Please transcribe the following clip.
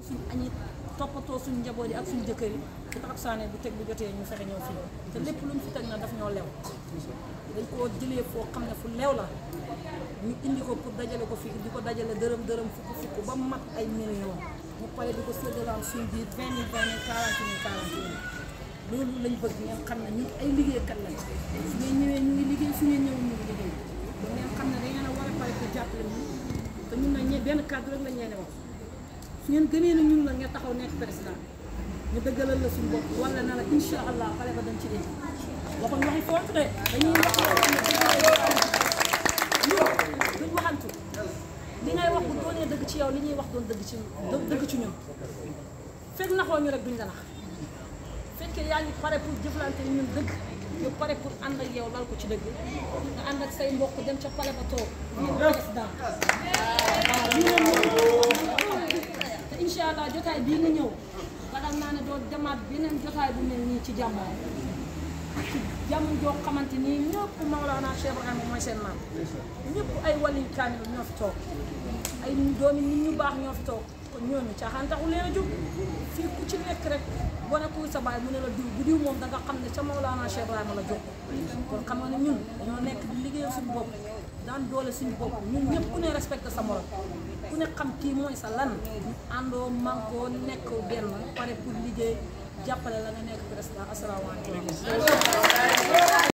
suñ añi toppatoo suñ njaboot yi ak suñ jëkkër yi bu taxab saane bu teg bu jotee ñu fexe ñëw fii te lépp luñ fi teg na daf ñoo lew dañ koo jëlee foo xam ne fu lew la ñu indi ko pour dajale ko fii di ko dajale dërëm fukk ba mat ay millions mu pare di ko séddalaan suñ biir 20 000 40 000 loolu lañ bëgg ngeen xam ne ñun ay liggéeykat lañ su ngeen ñëwee ñu ngi liggéey su ngeen ñëwee ñu ngi liggéey kon ngeen xam ne da ngeen a war a pare pour jàppale ñu te ñun nag benn kàddu rek lañ leen wax su ngeen gënee na ñun la ngeen taxaw nekk président ñu dëggalal la suñu bopp wala na la incha allah xale ba dañ ci dee waxoon waxi foofu de dañuy wax duñ waxantu li ngay wax bu doonee dëgg ci yow li ñuy wax doon dëgg ci ñun fekk naxoo ñu rek duñ la nax fekkee yaa ngi pare pour jëflante ñun dëgg ñu pare pour ànd ak yow lal ko ci dëgg nga ànd ak say mbokk dem ca pale ba toog ñu président te incha allah jotaay bii nga ñëw ragal naa ne doo demaat beneen jotaay bu mel nii ci jàmm ci jàmm joo xamante nii ñëpp Mawlana Cheikh Ibrahima mooy seen maam ñëpp ay wali kaamil ñoo fi toog ay doomi nit ñu baax ñoo fi toog kon ñooñu caaxaan taxul leen a jóg fii ku ci nekk rek boo ne kuy sa baay mu ne la diw bu diw moom da nga xam ne ca Mawlana Cheikh Ibrahima la jóg kon xam nga ne ñun dañoo nekk di liggéeyal suñu bopp daan doole suñu bopp ñun ñëpp ku ne respecté sa morom ku ne xam kii mooy sa lan àndoo mànkoo nekk benn pare pour liggéey jàppale la nga nekk président asalaamaaleykum